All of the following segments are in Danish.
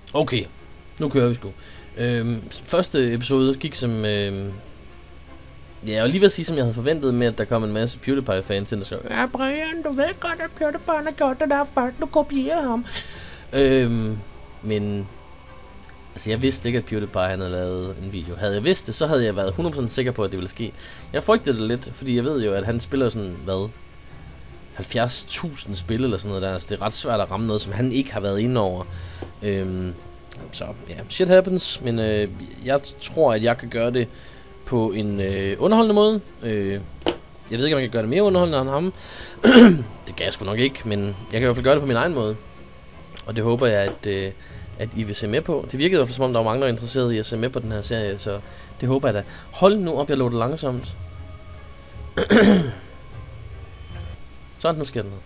Okay, nu kører vi sgu. Første episode gik som... jeg var lige ved at sige, som jeg havde forventet med, at der kom en masse PewDiePie-fans ind og skrev, ja, Brian, du ved godt, at PewDiePie har gjort det der, for du kopierer ham. Men... Altså, jeg vidste ikke, at PewDiePie han havde lavet en video. Havde jeg vidst det, så havde jeg været 100% sikker på, at det ville ske. Jeg frygtede det lidt, fordi jeg ved jo, at han spiller sådan, hvad? 70.000 spil eller sådan noget der. Altså, det er ret svært at ramme noget, som han ikke har været inde over. Så ja, shit happens. Men jeg tror, at jeg kan gøre det på en underholdende måde. Jeg ved ikke, om jeg kan gøre det mere underholdende end ham. Det kan jeg sgu nok ikke, men jeg kan i hvert fald gøre det på min egen måde. Og det håber jeg, at I vil se med på. Det virkede i hvert fald, som om der var mange, der var interesseret i at se med på den her serie, så det håber jeg da. Hold nu op, jeg lå det langsomt. Sådan, nu sker der noget.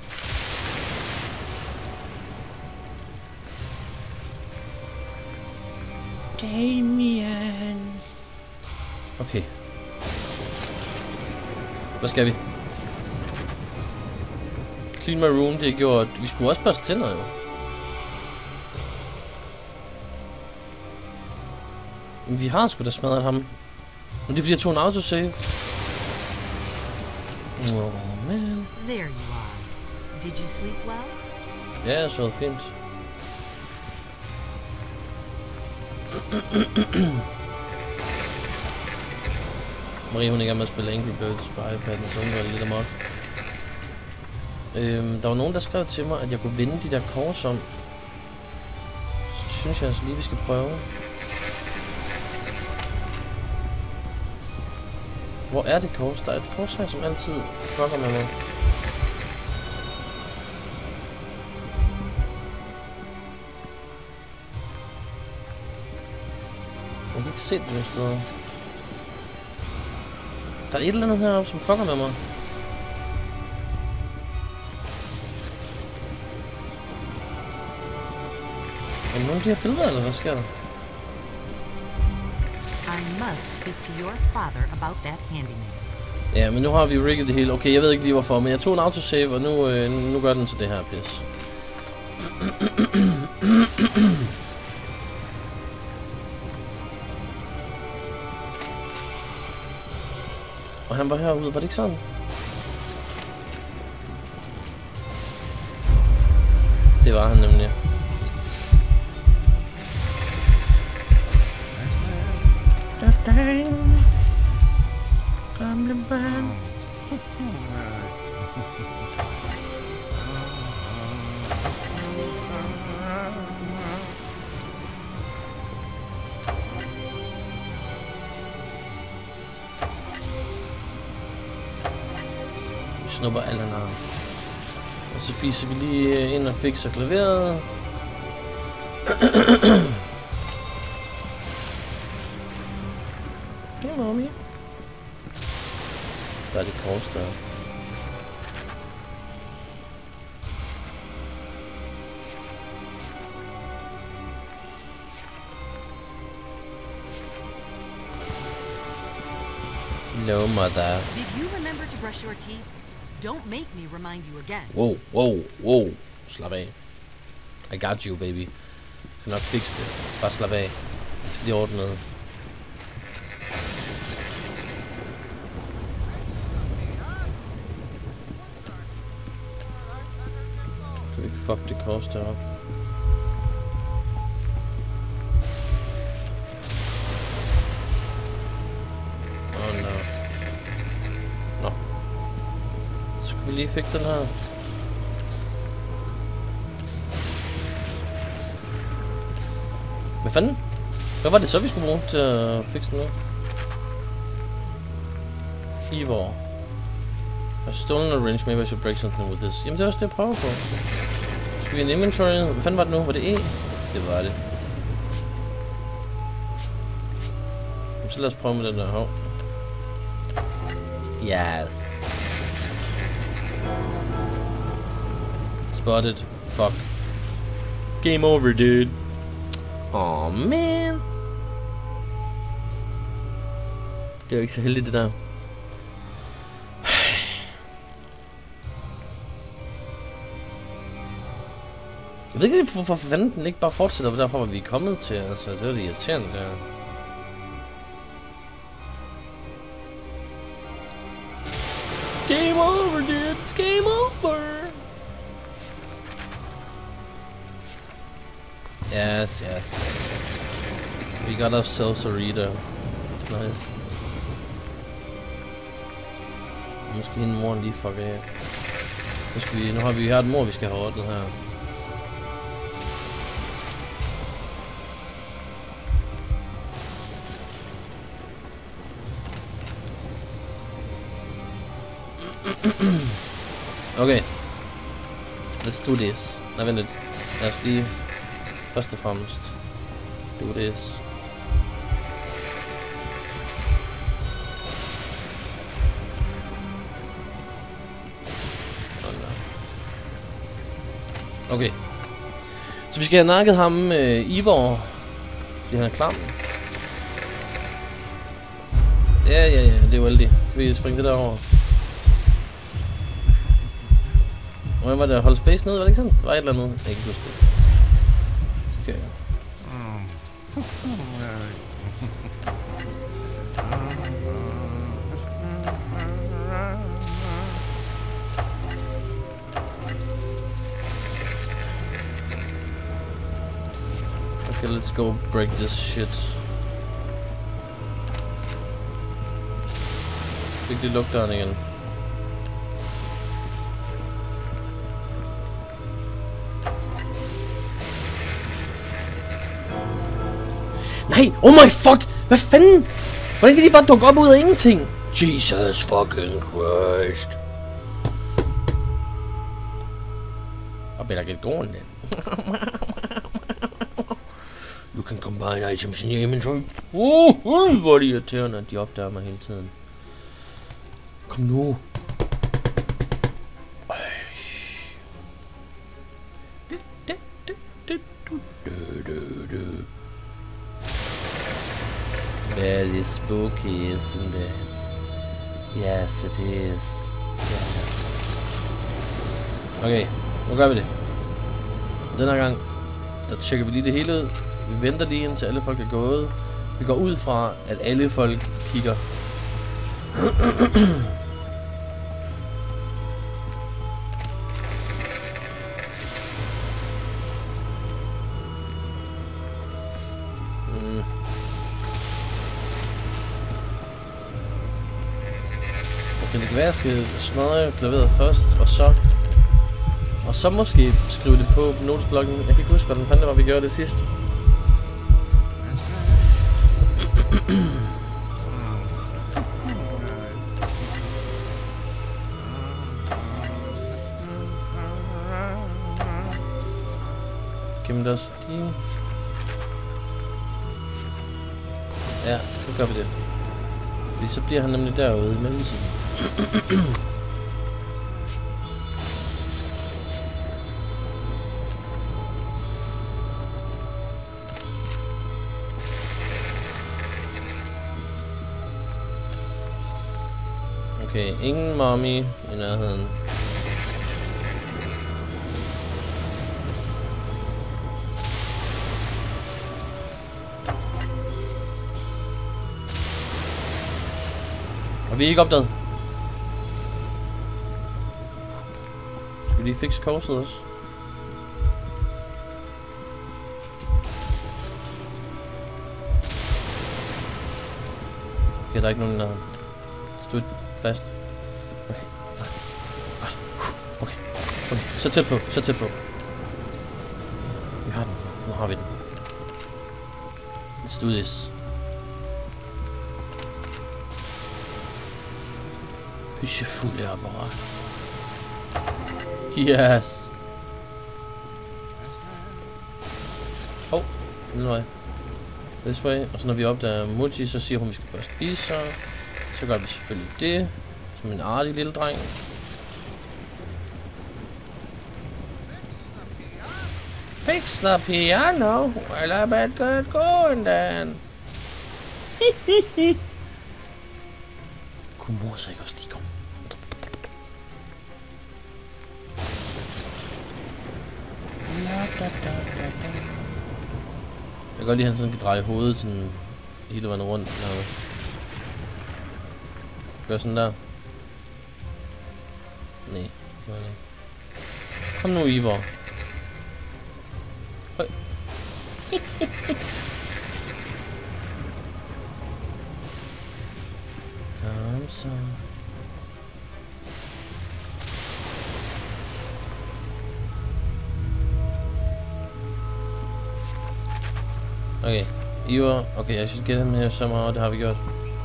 Damien. Okay. Hvad skal vi? Clean my room, det er gjort. Vi skulle også børste tænder, jo. Men vi har sgu da smadret ham. Men det er fordi, jeg tog en autosave. Oh, man. There you are. Did you sleep well? Ja, jeg så fint. Marie, hun er i gang med at spille Angry Birds på iPad'en, så hun var lidt amok. Der var nogen, der skrev til mig, at jeg kunne vinde de der kors om. Så det synes jeg altså lige, vi skal prøve. Hvor er det kors? Der er et kors her, som altid fucker med mig. Jeg kan ikke se det nogen steder. Der er et eller andet heroppe, som fucker med mig. Er der nogle af de her billeder, eller hvad sker der? I must speak to your father about that handyman. Ja, men nu har vi rigget det hele. Okay, jeg ved ikke lige hvorfor, men jeg tog en autosave, og nu gør den så det her pis. Og han var herude, var det ikke sådan? Det var han nemlig. Gamle barn. Vi snupper alle navn. Og så fiser vi lige ind og fikser klaveret. Hey, mommy. Der er det kors der. Hello, mother. Did you remember to brush your teeth? Don't make me remind you again. Wow. Slap af. I got you, baby. Jeg skal nok fikse det. Bare slap af. Jeg skal lige ordne noget. Kan vi ikke fuck det kors deroppe? Oh no. Nå. Så skal vi lige fikse den her. Hvad fanden? Hvad var det så, vi skulle bruge til at fikse den med? Ivor. I've stolen a wrench, maybe I should break something with this. Jamen det er også det, jeg prøver på. Skal vi en inventory? Hvad fanden var det nu? Var det E? Det var det. Så lad os prøve med den der hov. Yes. Spotted. Fuck. Game over, dude. Oh man. Det er jo ikke så heldigt det der. Jeg ved ikke, hvorfor fanden den ikke bare fortsætter, derfor hvor vi er kommet til. Altså, det er det irriterende der. Game over, dude. It's game over. Yes. We got ourselves a reader. Nice. Nu skal hende moren lige fuck af. Nu har vi et mor, vi skal have ordnet her. Okay. Let's do this. Nej, vent lidt. Lad os lige først og fremmest do this. Okay. Så vi skal have nakket ham, Ivor, fordi han er klam. Ja, det er jo heldigt. Vi springer det derover. Hvordan var det at holde space nede? Var det ikke sådan? Var et eller andet? Jeg kan ikke huske det. Okay. Okay, let's go break this shit. Fik lige lukke døren igen. Nej! Oh my fuck! Hvad fanden? Hvordan kan de bare dukke op ud af ingenting? Jesus fucking Christ. I better get going then. You can combine items in your inventory. Hvor er det irriterende, at de opdager mig hele tiden. Kom nu. Very spooky, isn't it? Yes, it is. Yes. Okay, nu gør vi det. Den her gang, der tjekker vi lige det hele ud. Vi venter lige indtil alle folk er gået. Vi går ud fra, at alle folk kigger. Okay, det kan være, jeg skal smadre klaveret først, og så måske skrive det på notesblokken. Jeg kan ikke huske, hvordan fanden det var, vi gjorde det sidst. Giv os lige... Ja, så gør vi det. Fordi så bliver han nemlig derude i mellemtiden. Okay, ingen mommy i nærheden. Og vi er ikke opdaget. Skal vi lige fikse korset også? Okay, der er ikke nogen der. Stod fast. Okay. Okay. Okay. Så tæt på. Så tæt på. Vi har den. Nu har vi den. Let's do this. Pyschefuld apparat. Yes. Oh, den vej. This way. Og så når vi opdager Mutti, så siger hun, vi skal bare spise sig. Så gør vi selvfølgelig det. Som en artig lille dreng. Fix the piano. Well, I bet good going then. Kunne mor så ikke også lige komme? Jeg kan godt lide, at han sådan kan dreje hovedet sådan hele vejen rundt. Gør sådan der. Nej, gør det ikke. Kom nu, Ivor. Høj. Kom så. Okay, Ivor. Okay, I should get him here somehow. Det har vi gjort.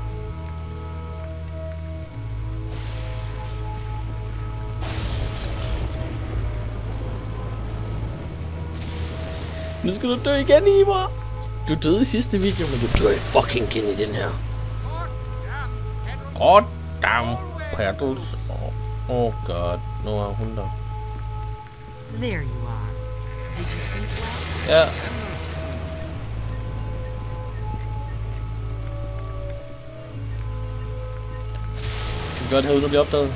Nu skal du dø igen, Ivor. Du døde i sidste video, men du dør fucking igen i den her. Damn paddles. Oh god. Nu er hun der. There you are. Did you sleep well? Ja. Kan vi gøre det her uden at blive opdaget?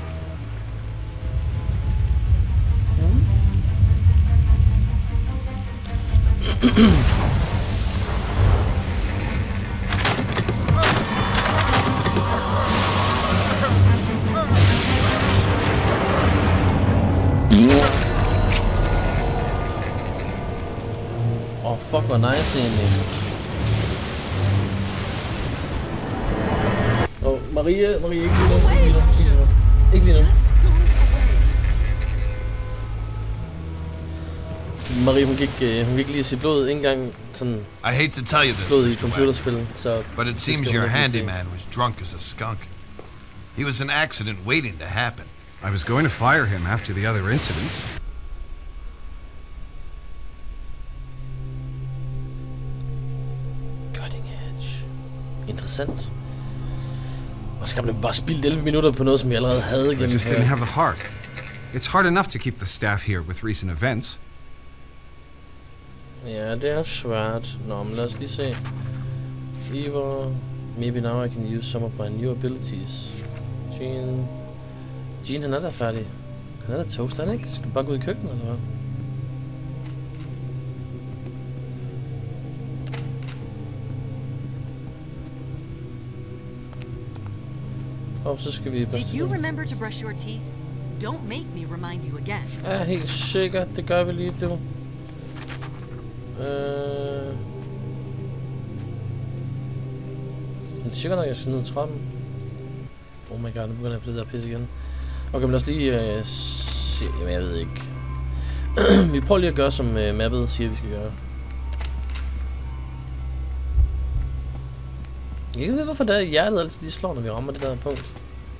Fuck, hvor nice egentlig. Marie, ikke lige nu. Ikke lige nu. Marie, hun gik ikke lige se blod, ikke engang sådan. I hate to tell you this, blod i computerspil, så. But it seems your handyman was drunk as a skunk. He was an accident waiting to happen. I was going to fire him after the other incidents. Interessant. Og skal man bare spille 11 minutter på noget, som jeg allerede havde gennem. I just didn't have the heart. It's hard enough to keep the staff here with recent events. Ja, det er svært. Nå, men lad os lige se. Ivor. Maybe now I can use some of my new abilities. Jean, han er der færdig. Han er der toast, han ikke? Skal vi bare gå ud i køkkenet, eller hvad? Så skal vi Did you remember to brush your teeth? Don't make me remind you again. Ja, helt sikkert. Det gør vi lige, du. Det er sikkert nok, jeg skal ned ad trappen. Oh my god, nu begynder jeg på det der pis igen. Okay, men lad os lige se. Jamen, jeg ved ikke. Vi prøver lige at gøre, som mappet siger, vi skal gøre. Jeg kan ikke vide, hvorfor der hjertet altid lige slår, når vi rammer det der punkt.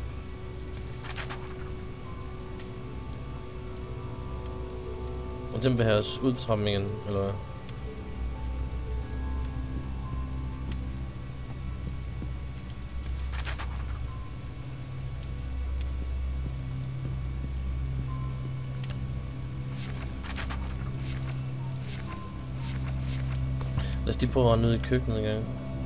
Og den vil have os ud på trappen igen, eller hvad? Lad os lige prøve at rende ud i køkkenet igen.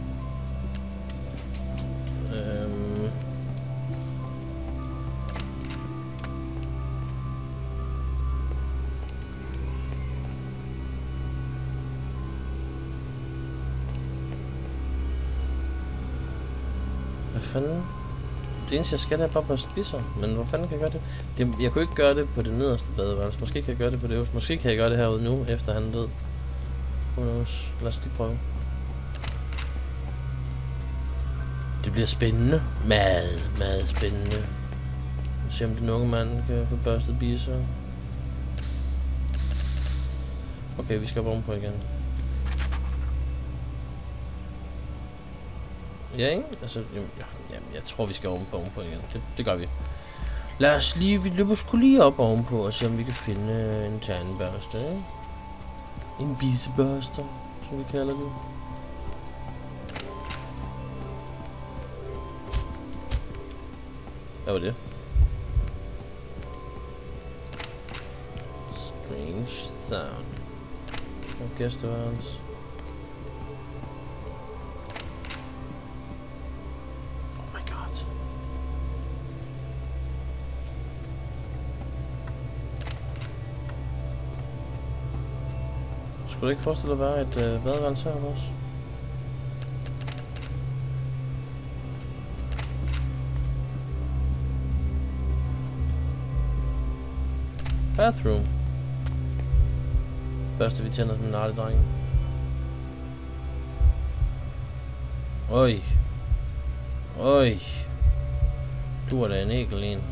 Hvad fanden? Det eneste jeg skal, det er bare på spiser. Men hvor fanden kan jeg gøre det? Jeg kunne ikke gøre det på det nederste badeværelse. Måske kan jeg gøre det på det øverste. Måske kan jeg gøre det herude nu, efter han er død. Lad os lige prøve. Det bliver spændende. Meget spændende. Se om den unge mand kan få børstet biser. Okay, vi skal op ovenpå igen. Ja, ikke? Altså, jamen, jeg tror, vi skal ovenpå igen. Det gør vi. Lad os lige, vi løber sgu lige op ovenpå og se, om vi kan finde en tandbørste, ikke? En bisebørster, som vi kalder det. Hvad var det? Strange sound. Og gæsteværelse. Oh my god. Skulle du ikke forestille dig at være et badeværelse her også? Bathroom. Første vi tænder den narlige drenge. Oj. Oj. Du er da en ækel en.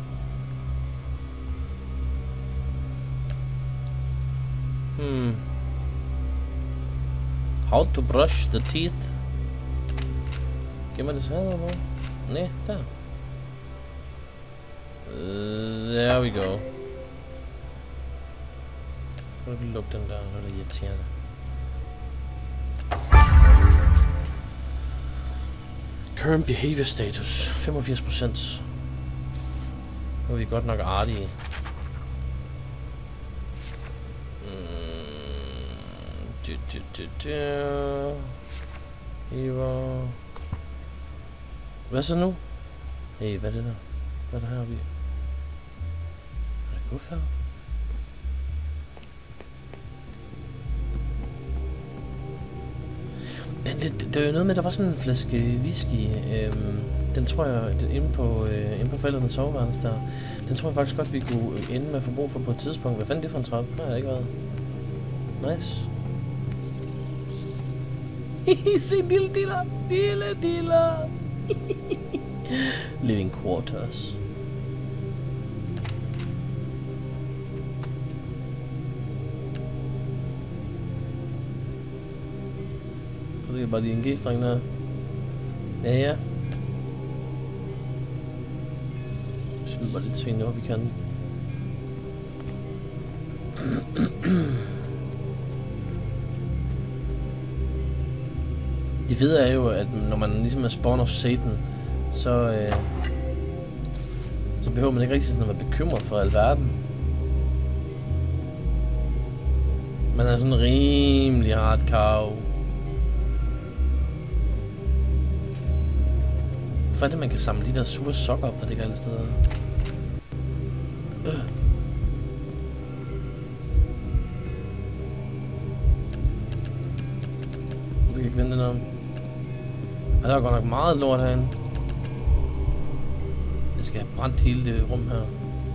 How to brush the teeth. Giv mig det så her, eller hvad? Nej, der. There we go. Kan du lige lukke den der, når det er irriterende. Current behavior status 85%. Nu er vi godt nok artige. Hero. Hvad så nu? Hey, hvad er det der? Hvad er der heroppe i? Er det guf her? Det er jo noget med, der var sådan en flaske whisky. Den tror jeg, inde på forældrenes soveværelse der. Den tror jeg faktisk godt, vi kunne ende med at få brug for på et tidspunkt. Hvad fanden er det for en trappe? Nej, det har ikke været. Nice. Se, lille diller. Lille diller. Living quarters. Det er bare lige en G-streng der. Ja. Vi smider bare lidt ting op, vi kan. Det fede er jo, at når man ligesom er spawn of Satan, så behøver man ikke rigtig sådan at være bekymret for alverden. Man er sådan rimelig hardcore. Hvorfor er det, man kan samle de der sure sokker op, der ligger alle steder? Vi kan ikke vende den om. Der er godt nok meget lort herinde. Jeg skal have brændt hele det rum her.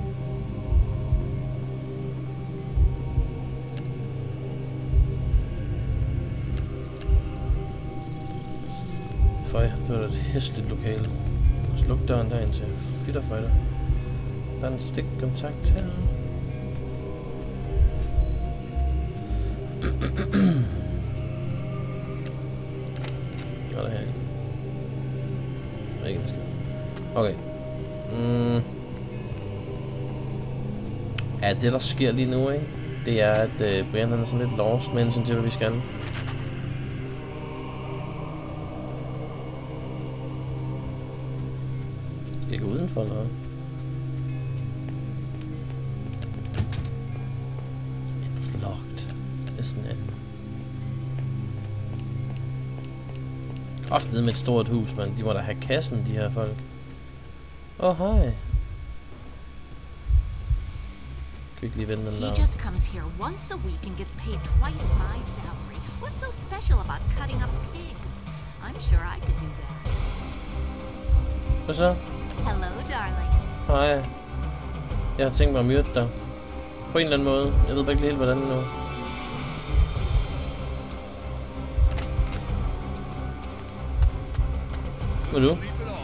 Føj, det var da et hæsligt lokale. Sluk døren derind til fitterføjter. Der er en stikkontakt her. Eller her. Ikke en skid. Okay. Ja, det der sker lige nu, ikke? Det er, at Brian han er sådan lidt lost med hensyn til, hvad vi skal. Skal jeg gå udenfor, eller hvad? It's locked, isn't it? Ofte med et stort hus, men de må da have kassen, de her folk. Hej. Kan ikke lige vende den der. He just comes here once a week and gets paid twice my salary. What's so special about cutting up pigs? I'm sure I could do that. Hvad så? Hello, darling. Hej. Jeg har tænkt mig at myrde dig. På en eller anden måde. Jeg ved bare ikke helt, hvordan nu. Hvad er du?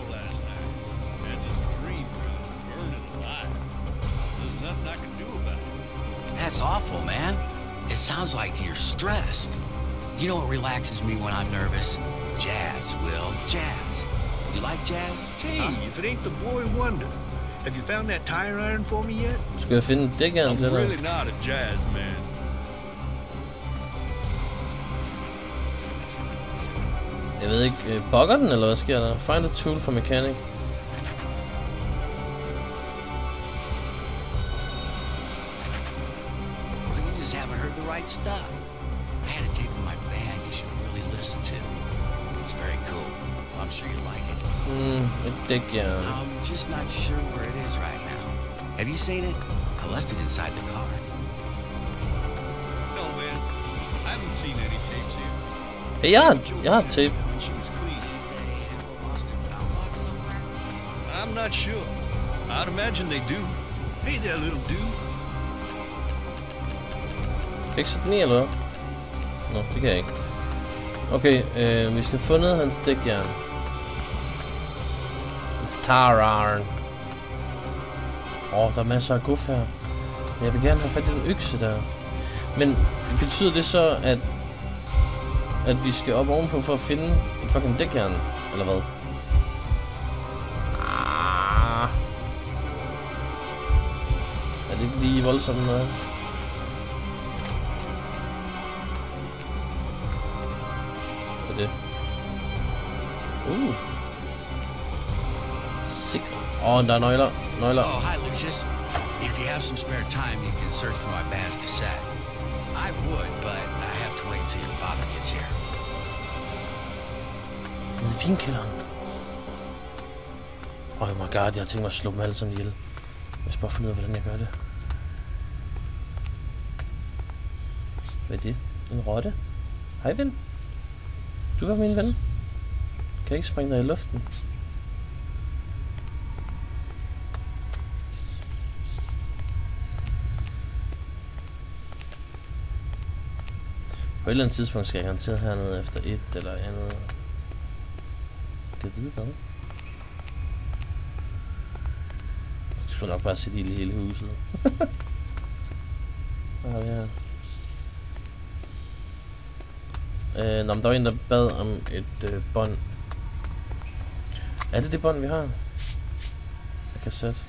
That's awful, man. It sounds like you're stressed. You know what relaxes me when I'm nervous? Jazz, Will. Jazz. You like jazz? Hey, if it ain't the boy wonder. Have you found that tire iron for me yet? Skal jeg finde dækkeren til I'm dig? really not a jazz man. Jeg ved ikke, bugger den, eller hvad sker der? Find a tool for mechanic. Well, you just haven't heard the right stuff. I had a tape in my bag you should really listen to. It's very cool. I'm sure you like it. Et dækjern. I'm just not sure where it is right now. Have you seen it? I left it inside the car. No, man. I Hey, jeg har tape. When she was clean. I'm not sure. I'd imagine they do. Hey there, little dude. Kan jeg ikke sætte den i, eller hvad? Nå, det kan jeg ikke. Okay, vi skal have fundet hans dækjern. Hans tar iron. Der er masser af guf her. Men jeg vil gerne have fat i den økse der. Men betyder det så, at vi skal op ovenpå for at finde et fucking dækjern? Eller hvad? Er det ikke lige voldsomt noget? Hvad er det? Sick. Der er nøgler. Oh, hi, Lucius. If you have some spare time, you can search for my band's cassette. I would, but I have to wait until your father gets here. Vinkælderen. Oh my god, jeg har tænkt mig at slå dem alle sammen ihjel. Jeg skal bare finde ud af, hvordan jeg gør det. Hvad er det? En rotte? Hej, ven. Du var min ven. Kan jeg ikke springe dig i luften? På et eller andet tidspunkt skal jeg garanteret hernede efter et eller andet. Kan jeg vide hvad? Jeg skulle nok bare sætte ild i hele huset. Hvad har vi her? Nå, men der var en, der bad om et bånd. Er det bånd, vi har? Jeg kan sætte.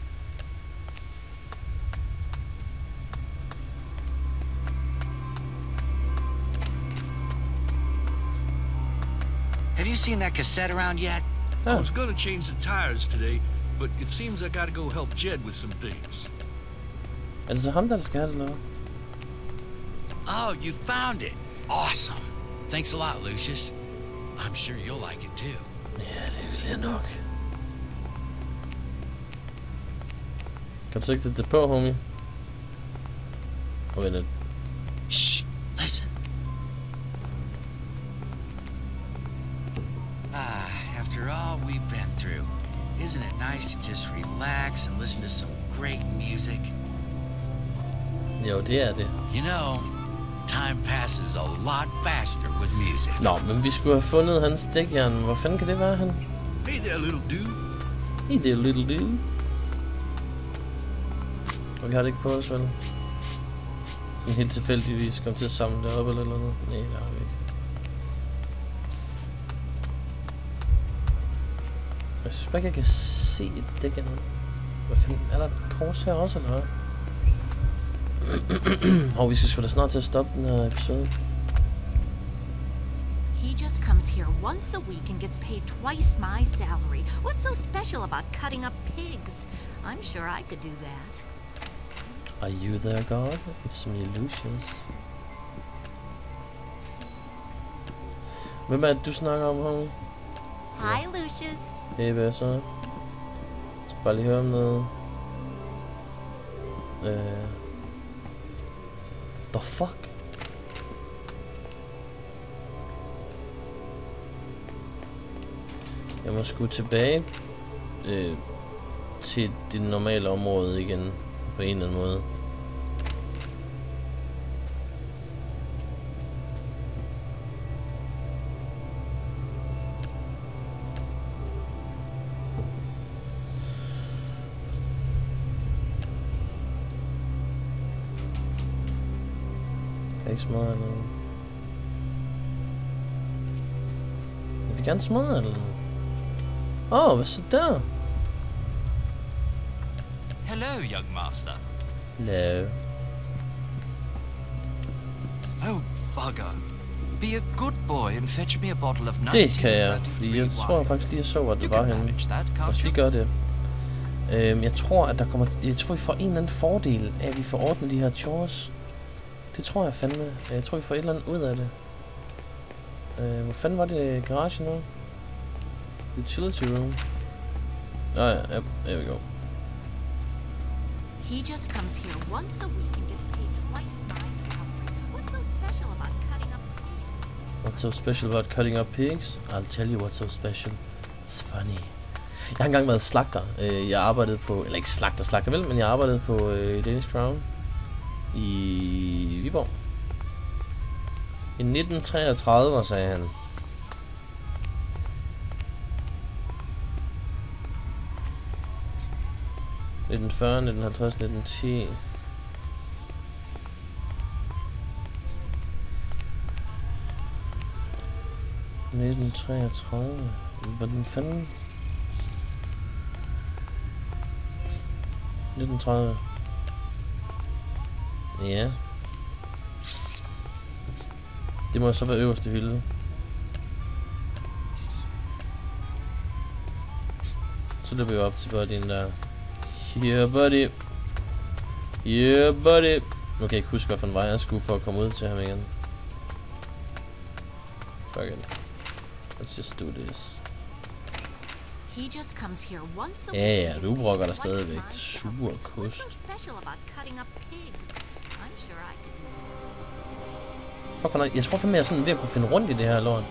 Have you seen that cassette around yet? I was gonna change the tires today, but it seems I gotta go help Jed with some things. Er det så ham, der skal have det, eller hvad? Oh, you found it. Awesome. Thanks a lot, Lucius. I'm sure you'll like it too. Ja, det vil jeg nok. Kan du så ikke sætte det på, homie? Vent lidt. Shh, listen. After all we've been through, isn't it nice to just relax and listen to some great music? Jo, det er det. You know, time passes a lot faster with music. Nå, men vi skulle have fundet hans dækjern. Hvor fanden kan det være, han? Hey there, little dude. Hey there, little dude. Og vi har det ikke på os, vel? Sådan helt tilfældigvis kom til at samle det op eller noget. Nej, det har vi ikke. Jeg synes bare ikke, jeg kan se et dækjern. Hvad fanden? Er der et kors her også, eller hvad? Vi skal sgu da snart til at stoppe den her episode. He just comes here once a week and gets paid twice my salary. What's so special about cutting up pigs? I'm sure I could do that. Are you there, God? It's me, Lucius. Hvem er det, du snakker om, homie? Hi, Lucius. Hey, hvad så? Jeg skal bare lige høre om noget. The fuck? Jeg må sgu tilbage til det normale område igen på en eller anden måde. Kan jeg ikke smadre eller noget? Jeg vil gerne smadre eller noget. Hvad så der? Hello, young master. Hello. Oh, bugger. Be a good boy and fetch me a bottle of 1933 Det kan jeg, fordi jeg tror faktisk lige, jeg så, at det var henne. Lad os lige gøre det. Jeg tror, at der kommer... Jeg tror, vi får en eller anden fordel af, at vi får ordnet de her chores. Det tror jeg fandme. Jeg tror, vi får et eller andet ud af det. Hvor fanden var det garage nu? Utility room. Ja, there we go. He just comes here once a week and gets paid twice my salary. What's so special about cutting up pigs? What's so special about cutting up pigs? I'll tell you what's so special. It's funny. Jeg har engang været slagter. Jeg arbejdede på, eller ikke slagter vel, men jeg arbejdede på Danish Crown i Viborg. I 1933, sagde han. I 1940, 1950, 1910. I 1933. Hvordan fanden? 1930. Ja. Det må så være øverste hylde. Så løber vi op til buddyen der. Yeah, buddy. Yeah, buddy. Nu kan jeg ikke huske, hvilken vej jeg skulle for at komme ud til ham igen. Fuck it. Let's just do this. He just comes here once a Ja, week. du brokker der stadigvæk. Sur kost. What's so special about cutting up pigs? I'm sure I could do it. Fuck for noget. Jeg tror fandme, jeg er sådan ved at kunne finde rundt i det her lort.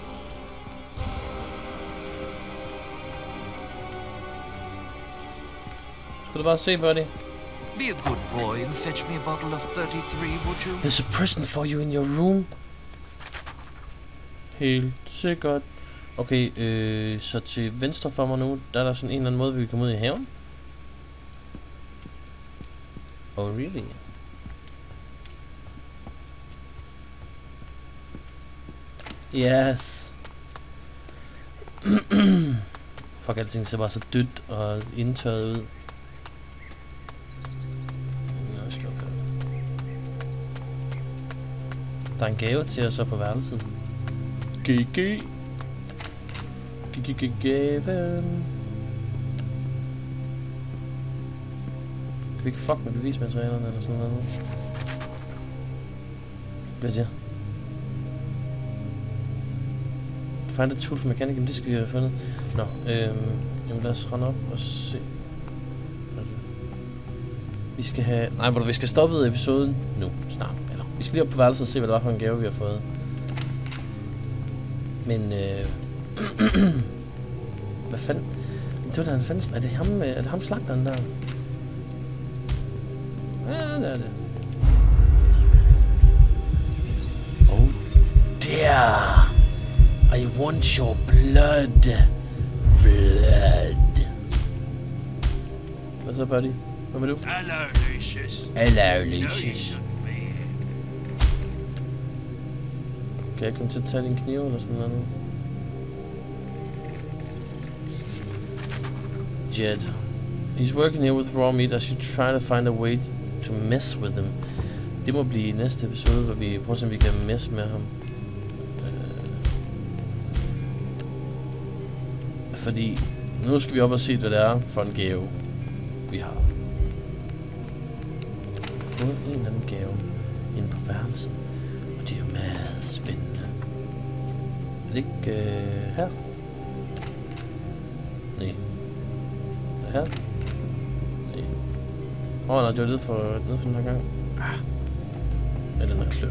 Skal du bare se, buddy? Be a good boy and fetch me a bottle of 33, would you? There's a present for you in your room. Helt sikkert. Okay, så til venstre for mig nu, der er der sådan en eller anden måde, vi kan komme ud i haven. Oh, really? Yes. Fuck, alting ser bare så dødt og indtørret ud. Nå, skal okay. Der er en gave til os op på værelset. GG. Gaven. Kan vi ikke fuck med bevismaterialerne eller sådan noget? Hvad er det? Find a tool for mechanic, men det skal vi have fundet. Nå, jamen lad os rende op og se. Vi skal have... Nej, vi skal stoppe episoden nu, snart. Eller, vi skal lige op på værelset og se, hvad det var for en gave, vi har fået. Men, hvad fanden? Det var da en fanden... Er det ham slagteren der? Ja, det er det. Oh, dear! I want your blood. Blood. Hvad så, buddy? Hvad med du? Hello, Lucius. Hello, Lucius. Kan jeg komme til at tage din kniv eller sådan noget? Jed. He's working here with raw meat. I should try to find a way to mess with him. Det må blive næste episode, hvor vi prøver at se, om vi kan mess med ham. Fordi nu skal vi op og se, hvad det er for en gave, vi har. Fået en eller anden gave inde på værelset. Og det er jo meget spændende. Er det ikke her? Nej. Er det her? Nej. Nej, det var nede for den her gang. Ja, den er klør.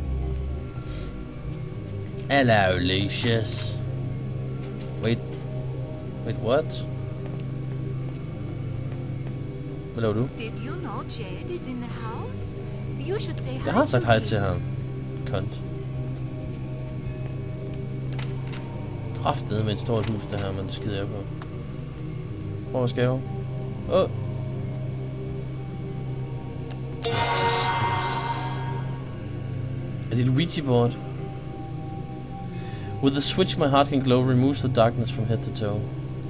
Hello, Lucius. Wait, what? Hvad laver du? Did you know Jed is in the house? You should say hi. Jeg har sagt hej til ham. Kont. Kraftede med et stort hus, det her, men det skider jeg på. Hvor var skæve? Åh! Er det et Ouija board? With the switch, my heart can glow, removes the darkness from head to toe.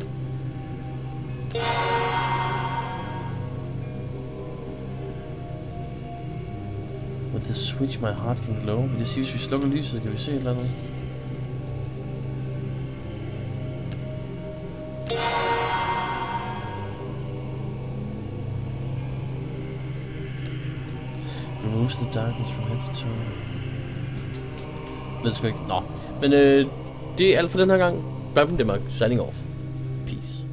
With the switch, my heart can glow. Vil det sige, hvis vi slukker lyset, kan vi se et eller andet? Removes the darkness from head to toe. Ved sgu ikke. Nå. Men det er alt for den her gang. Blind from Denmark. Signing off. Peace.